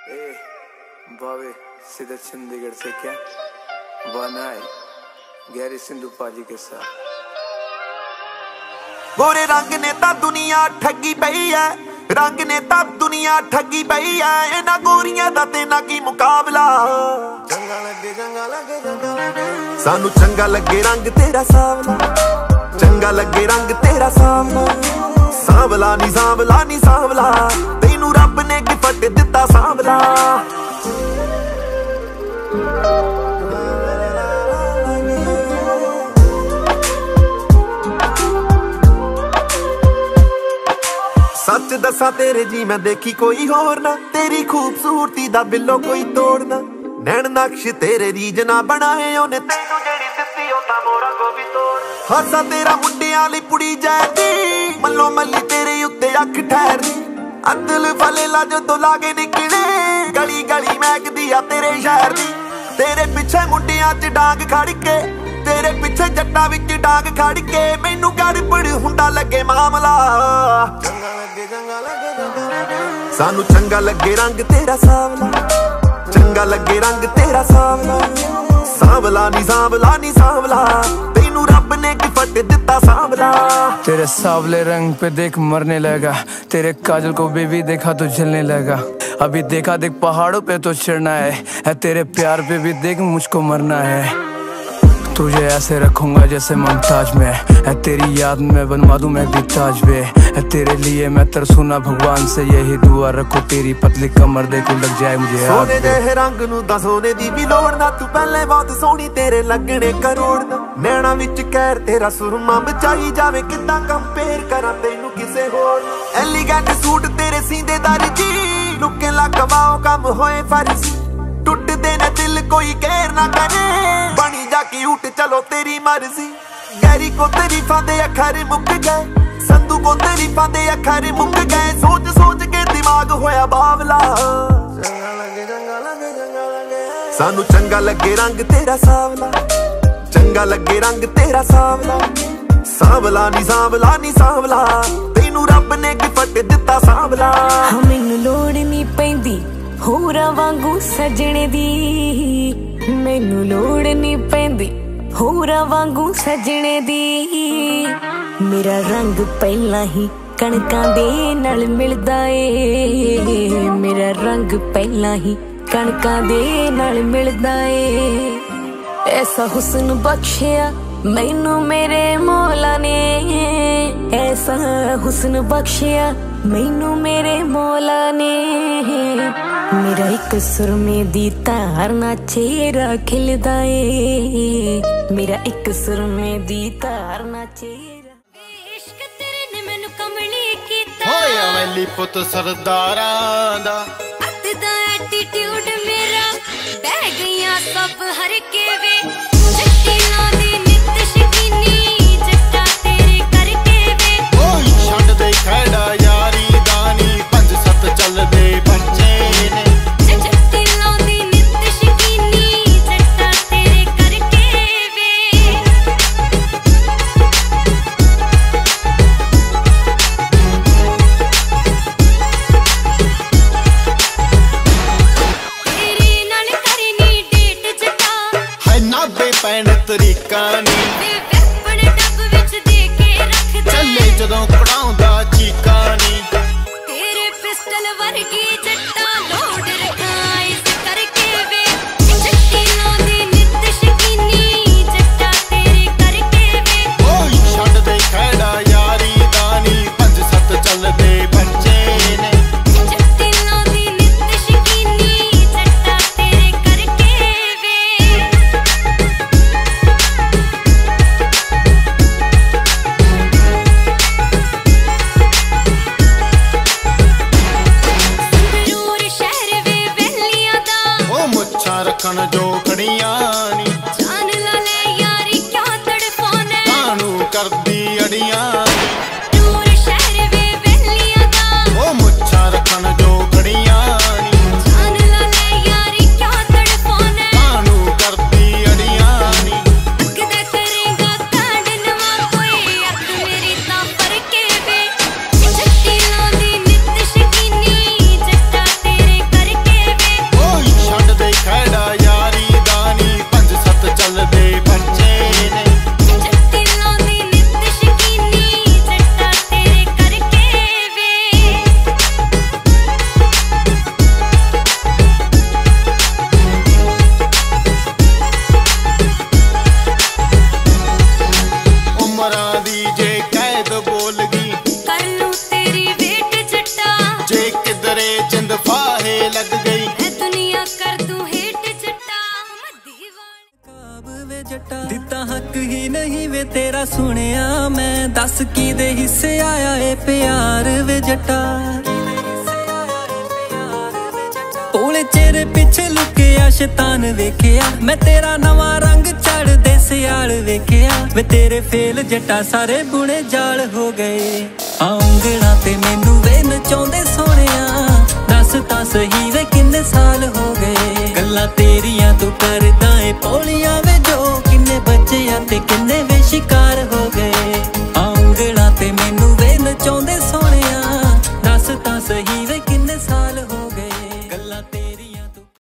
ए बावे सीधा चंडीगढ़ से क्या बनाए गहरी सिंधु पाजी के साथ। गोरे रंग ने ता दुनिया ठगी पई है, रंग ने ता दुनिया ठगी पई है। इन्हां गोरियां दा ते ना की मुकाबला। चंगा लगे सानू चंगा लगे रंग तेरा सावला, चंगा लगे रंग तेरा सावला। सांवला नी सांवला नी सांवला, तैनू रब ने गिफ्ट दिता सांवला। सच दसा तेरे जी मैं देखी कोई होर ना, तेरी खूबसूरती दा बिल्लो कोई तोड़ना। नैन नक्श तेरे रीज ना बनाए ओने, तैनू जेड़ी दित्ती ओ तां मोरा को भी तोड़। हासा तेरा मुंडियां लई पुड़ी जाती, मल्लो मल्ली तेरे उत्ते अख ठहरदी। अदल फले ला जदों लागे निकले, गली गली महकदी आ तेरे शहर दी। तेरे पिछे मुंडियां च डांग खड़ के, तेरे पिछे जट्टां विच डांग खड़ के। मैनू गड़बड़ हुंदा लगे मामला। सानू चंगा लगे रंग तेरा सावला, चंगा लगे रंग तेरा सावला। सांवला नी सांवला नी सांवला, तैनू रब ने गिफ्ट दिता सांवला। तेरे सावले रंग पे देख मरने लगा, तेरे काजल को बेबी देखा तो जलने लगा। अभी देखा देख पहाड़ों पे तो चढ़ना है, तेरे प्यार पे भी देख मुझको मरना है। तुझे ऐसे रखूंगा जैसे मुमताज में, है तेरी याद में बनवा दूं मैं भी ताज वे। है तेरे लिए मैं तरसूना भगवान से, यही दुआ रखो तेरी पतली कमर देखो लग जाए मुझे। सोने जहे रंग नू दा सोने दी भी लोड़ ना, तू पहले बहुत सोहनी तेरे लगने करोड़ ना। नैना विच कहर तेरा सुरमा बचाई जावे, कितना कंपेयर करा तैनू किसे होर। एलिगेंट सूट तेरे सींदे दर्जी, लुके लगवाओ कम होए फर्जी। टुटदे ने दिल कोई कहर ना करे, बनी जा क्यूट चलो तेरी मर्जी। गैरी को तारीफां दे अखर मुक गए, संधू को तारीफां दे अखर मुक गए। सोच सोच के दिमाग होया बावला। सानू चंगा लगे रंग तेरा सावला, चंगा लगे रंग तेरा सावला। सांवला नी सांवला नी सांवला, तैनू रब ने गिफ्ट दिता सांवला। मैनू लोड़ नी पैंदी होरा वांगू सजने दी, मैनू लोड़ नी पैंदी होरा वांगू सजने दी। मेरा रंग पहला ही कणकां दे नाल मिलदा ए, मेरा रंग पहला ही कणकां दे नाल मिलदा ए। ऐसा हुस्न बख्शिया मैनू मेरे मौला ने, ऐसा हुस्न बख्शिया मैनू मेरे मौला ने। मेरा एक सुरमे दी तार ना चेहरा खिलदा ए, मेरा एक सुरमे दी तार ना चेहरा। इश्क तेरे ने मैनू कमली कीता, होया वैली पुत सरदारां दा। अत दा एटीट्यूड मेरा बह गईयां सब हर के वे। जट्टी लांदी नित शकीनी, जट्टा तेरे करके वे। ओए छड्ड दे खड़ा यारी दानी, 5-7 चलदे बच्चे ने। जट्टी लांदी नित शकीनी, जट्टा तेरे करके वे। तेरे नाल करनी डेट जटा, है नाबे पैण तरीका नी। वे वेपन डब विच दे के रख दे। चले जदों कढ़ाउंदा चीका नी। तेरे पिस्टल वर्गी जट्टा लोड रखा इस करके वे। जट्टी लांदी नित शकीनी, जट्टा तेरे करके वे। ओए छड्ड दे खड़ा यारी दानी, 5-7 चलदे बच्चे ने। जट्टी लांदी नित शकीनी, जट्टा तेरे करके वे। नहीं वे तेरा सुनिया मैं, दस की दे हिस्से आया ए प्यार वे जट्टा। ओले चेहरे पिछे लुकिया शैतान वेखिया, मैं तेरा नवा रंग चढ़ दे सियाल वेखिया। वे तेरे फेल जट्टा सारे बुने जाल हो गए, आंगणा ते मैनू वे नचाउंदे सोहणिया। दस तां सही वे किन्ने साल हो गए, गल्लां तेरियां तू करदा ए भोलियां वे जो। किन्ने बच्चे आ ते किन्ने